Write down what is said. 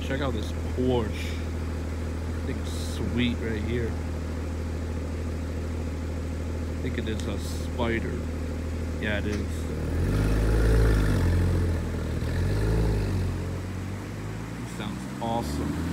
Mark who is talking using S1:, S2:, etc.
S1: check out this Porsche. Thing's sweet right here. I think it is a Spyder. Yeah, it is. It sounds awesome.